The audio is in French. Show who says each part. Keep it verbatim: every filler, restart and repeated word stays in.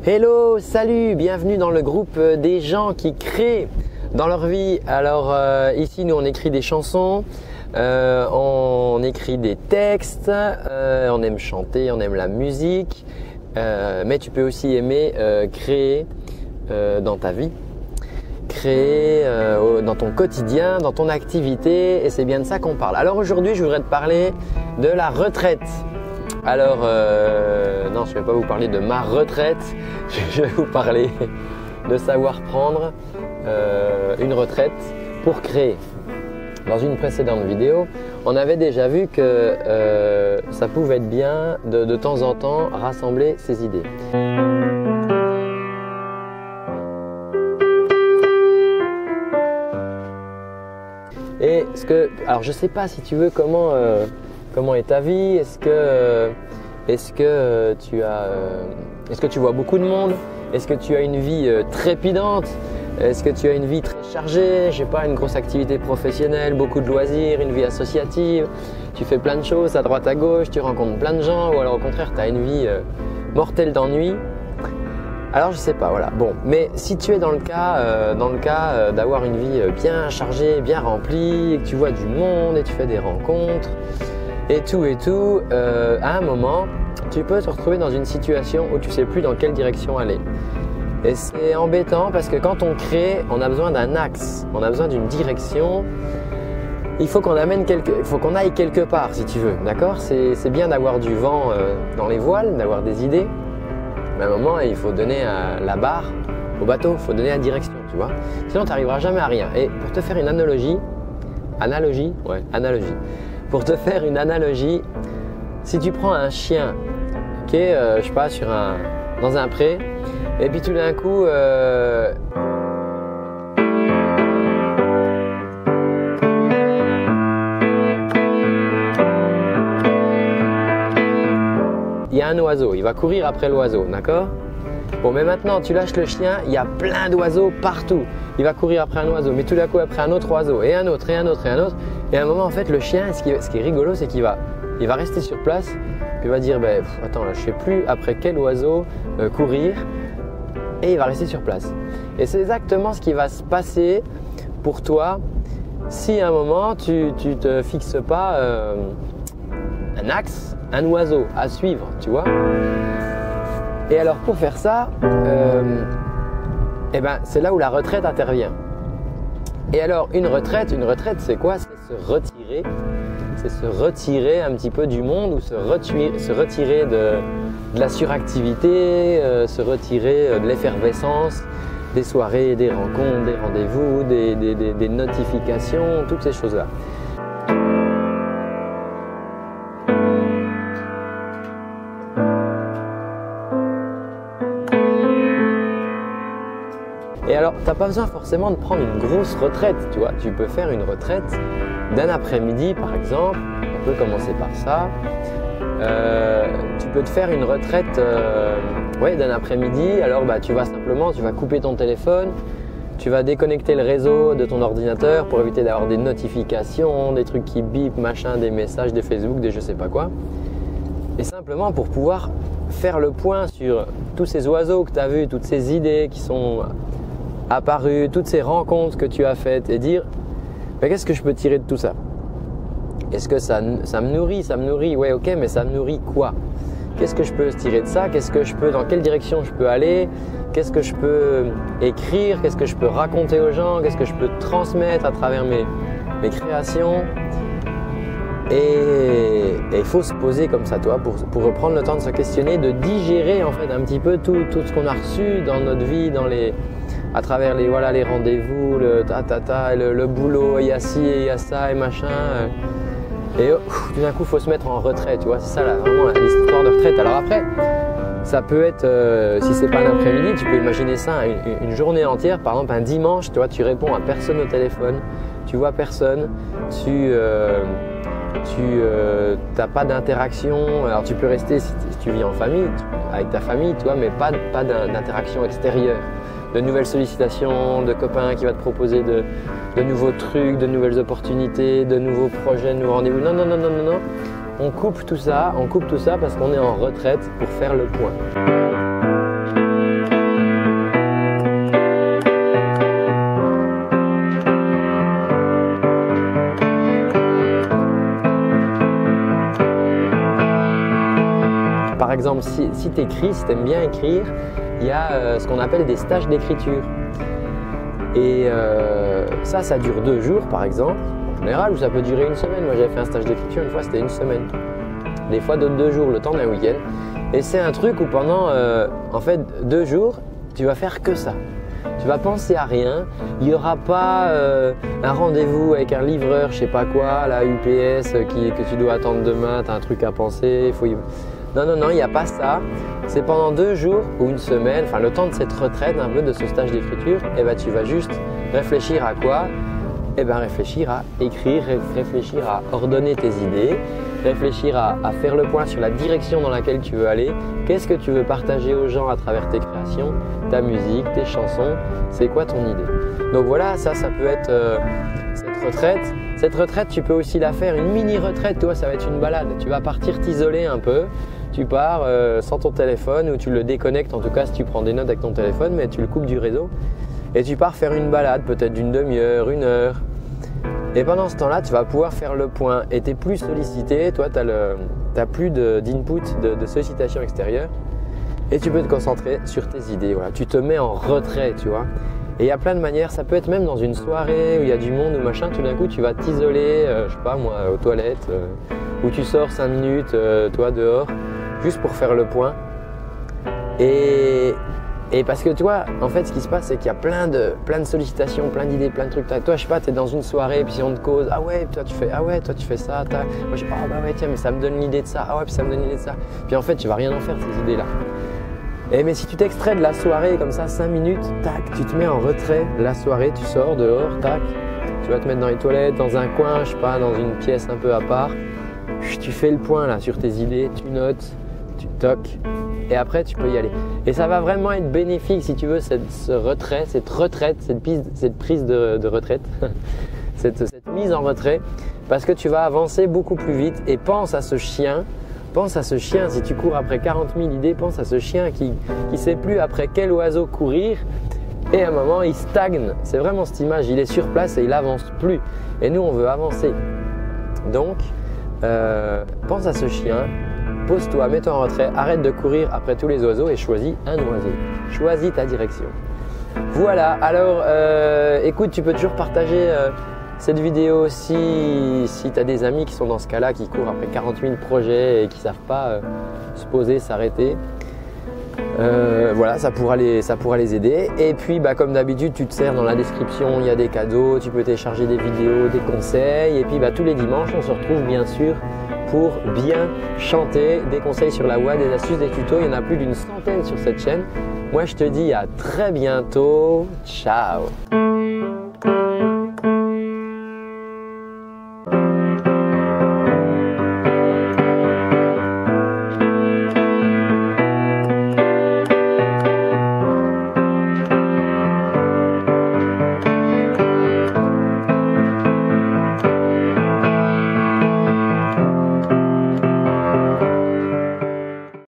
Speaker 1: Hello, salut, bienvenue dans le groupe des gens qui créent dans leur vie. Alors euh, ici nous on écrit des chansons, euh, on écrit des textes, euh, on aime chanter, on aime la musique, euh, mais tu peux aussi aimer euh, créer euh, dans ta vie, créer euh, dans ton quotidien, dans ton activité, et c'est bien de ça qu'on parle. Alors aujourd'hui je voudrais te parler de la retraite. Alors, euh, non, je ne vais pas vous parler de ma retraite, je vais vous parler de savoir prendre euh, une retraite pour créer. Dans une précédente vidéo, on avait déjà vu que euh, ça pouvait être bien de, de temps en temps rassembler ses idées. Et ce que, alors je ne sais pas si tu veux comment… Euh, Comment est ta vie? Est-ce que, est-ce que tu as, est-ce que tu vois beaucoup de monde? Est-ce que tu as une vie trépidante? Est-ce que tu as une vie très chargée? Je sais pas, une grosse activité professionnelle, beaucoup de loisirs, une vie associative. Tu fais plein de choses à droite à gauche, tu rencontres plein de gens, ou alors au contraire, tu as une vie mortelle d'ennui. Alors je sais pas, voilà. Bon, mais si tu es dans le cas, euh, dans le cas euh, d'avoir une vie bien chargée, bien remplie, et que tu vois du monde et tu fais des rencontres, et tout et tout, euh, à un moment, tu peux te retrouver dans une situation où tu ne sais plus dans quelle direction aller. Et c'est embêtant parce que quand on crée, on a besoin d'un axe, on a besoin d'une direction. Il faut qu'on amène quelque, il faut qu'on aille quelque part si tu veux, d'accord? C'est bien d'avoir du vent euh, dans les voiles, d'avoir des idées. Mais à un moment, il faut donner euh, la barre au bateau, il faut donner la direction, tu vois. Sinon, tu n'arriveras jamais à rien. Et pour te faire une analogie, analogie, ouais, analogie. Pour te faire une analogie, si tu prends un chien qui est, euh, je sais pas, sur un, dans un pré, et puis tout d'un coup, euh, il y a un oiseau, il va courir après l'oiseau, d'accord? Bon, mais maintenant tu lâches le chien, il y a plein d'oiseaux partout. Il va courir après un oiseau, mais tout d'un coup après un autre oiseau, et un autre, et un autre, et un autre. Et à un moment, en fait, le chien, ce qui, ce qui est rigolo, c'est qu'il va, il va rester sur place, puis il va dire, ben, pff, attends, là, je ne sais plus après quel oiseau euh, courir, et il va rester sur place. Et c'est exactement ce qui va se passer pour toi si à un moment, tu ne te fixes pas euh, un axe, un oiseau à suivre, tu vois. Et alors, pour faire ça, euh, eh ben, c'est là où la retraite intervient. Et alors, une retraite, une retraite, c'est quoi? C'est se retirer, c'est se retirer un petit peu du monde ou se retirer, se retirer de, de la suractivité, euh, se retirer de l'effervescence, des soirées, des rencontres, des rendez-vous, des, des, des, des notifications, toutes ces choses-là. Et alors, tu n'as pas besoin forcément de prendre une grosse retraite, tu vois. Tu peux faire une retraite d'un après-midi, par exemple. On peut commencer par ça. Euh, tu peux te faire une retraite euh, ouais, d'un après-midi. Alors, bah, tu vas simplement, tu vas couper ton téléphone. Tu vas déconnecter le réseau de ton ordinateur pour éviter d'avoir des notifications, des trucs qui bipent, machin, des messages, des Facebook, des je sais pas quoi. Et simplement pour pouvoir faire le point sur tous ces oiseaux que tu as vus, toutes ces idées qui sont apparues, toutes ces rencontres que tu as faites et dire ben, qu'est-ce que je peux tirer de tout ça? Est-ce que ça, ça me nourrit? Ça me nourrit, ouais, ok, mais ça me nourrit quoi? Qu'est-ce que je peux tirer de ça? Qu'est-ce que je peux, dans quelle direction je peux aller? Qu'est-ce que je peux écrire? Qu'est-ce que je peux raconter aux gens? Qu'est-ce que je peux transmettre à travers mes, mes créations? Et il faut se poser comme ça, toi, pour, pour reprendre le temps de se questionner, de digérer en fait un petit peu tout, tout ce qu'on a reçu dans notre vie, dans les, à travers les, voilà, les rendez-vous, le ta ta ta, le, le boulot, il y a ci, il y a ça et machin. Et oh, tout d'un coup, il faut se mettre en retrait, tu vois, c'est ça là, vraiment l'histoire de retraite. Alors après, ça peut être, euh, si c'est pas un après-midi, tu peux imaginer ça une, une journée entière, par exemple un dimanche, tu vois, tu réponds à personne au téléphone, tu vois personne, tu… Euh, tu n'as euh, pas d'interaction. Alors tu peux rester si, si tu vis en famille, tu, avec ta famille, tu vois, mais pas, pas d'interaction extérieure, de nouvelles sollicitations, de copains qui vont te proposer de, de nouveaux trucs, de nouvelles opportunités, de nouveaux projets, de nouveaux rendez-vous. Non, non, non, non, non, non. On coupe tout ça, on coupe tout ça parce qu'on est en retraite pour faire le point. exemple, si, si tu écris, si tu aimes bien écrire, il y a euh, ce qu'on appelle des stages d'écriture. Et euh, ça, ça dure deux jours par exemple, en général, ou ça peut durer une semaine. Moi j'avais fait un stage d'écriture, une fois c'était une semaine. Des fois d'autres deux jours, le temps d'un week-end. Et c'est un truc où pendant euh, en fait deux jours, tu vas faire que ça. Tu vas penser à rien, il n'y aura pas euh, un rendez-vous avec un livreur, je sais pas quoi, la U P S qui, que tu dois attendre demain, tu as un truc à penser, il faut y... Non, non, non, il n'y a pas ça. C'est pendant deux jours ou une semaine, enfin le temps de cette retraite, un peu de ce stage d'écriture, et ben tu vas juste réfléchir à quoi? Et ben réfléchir à écrire, réfléchir à ordonner tes idées, réfléchir à, à faire le point sur la direction dans laquelle tu veux aller, qu'est-ce que tu veux partager aux gens à travers tes créations, ta musique, tes chansons, c'est quoi ton idée. Donc voilà, ça, ça peut être euh, cette retraite. Cette retraite, tu peux aussi la faire, une mini-retraite, toi, ça va être une balade. Tu vas partir t'isoler un peu, tu pars euh, sans ton téléphone ou tu le déconnectes, en tout cas si tu prends des notes avec ton téléphone, mais tu le coupes du réseau et tu pars faire une balade, peut-être d'une demi-heure, une heure. Et pendant ce temps-là, tu vas pouvoir faire le point et tu es plus sollicité, toi tu n'as plus d'input, de, de, de sollicitation extérieure et tu peux te concentrer sur tes idées. Voilà. Tu te mets en retrait, tu vois. Et il y a plein de manières, ça peut être même dans une soirée où il y a du monde ou machin, tout d'un coup tu vas t'isoler, euh, je sais pas moi, aux toilettes, euh, où tu sors cinq minutes, euh, toi dehors, juste pour faire le point. Et, et parce que tu vois, en fait ce qui se passe c'est qu'il y a plein de, plein de sollicitations, plein d'idées, plein de trucs. Toi je sais pas, tu es dans une soirée et puis on te cause, ah ouais, toi tu fais, ah ouais, toi tu fais ça, moi je sais pas, ah bah ouais tiens mais ça me donne l'idée de ça, ah ouais puis ça me donne l'idée de ça. Puis en fait tu vas rien en faire de ces idées là. Et mais si tu t'extrais de la soirée comme ça, cinq minutes, tac, tu te mets en retrait de la soirée, tu sors dehors, tac, tu vas te mettre dans les toilettes, dans un coin, je sais pas, dans une pièce un peu à part, tu fais le point là sur tes idées, tu notes, tu toques et après tu peux y aller. Et ça va vraiment être bénéfique si tu veux cette ce retrait, cette retraite, cette, piste, cette prise de, de retraite, cette, cette mise en retrait parce que tu vas avancer beaucoup plus vite et pense à ce chien. Pense à ce chien, si tu cours après quarante mille idées, pense à ce chien qui ne sait plus après quel oiseau courir et à un moment il stagne. C'est vraiment cette image, il est sur place et il n'avance plus. Et nous on veut avancer. Donc euh, pense à ce chien, pose-toi, mets-toi en retrait, arrête de courir après tous les oiseaux et choisis un oiseau. Choisis ta direction. Voilà, alors euh, écoute, tu peux toujours partager euh, cette vidéo si, si tu as des amis qui sont dans ce cas-là, qui courent après quarante mille projets et qui ne savent pas euh, se poser, s'arrêter. Euh, voilà, ça pourra, les, ça pourra les aider. Et puis, bah, comme d'habitude, tu te sers dans la description, il y a des cadeaux, tu peux télécharger des vidéos, des conseils. Et puis, bah, tous les dimanches, on se retrouve bien sûr pour bien chanter, des conseils sur la voix, des astuces, des tutos. Il y en a plus d'une centaine sur cette chaîne. Moi, je te dis à très bientôt. Ciao!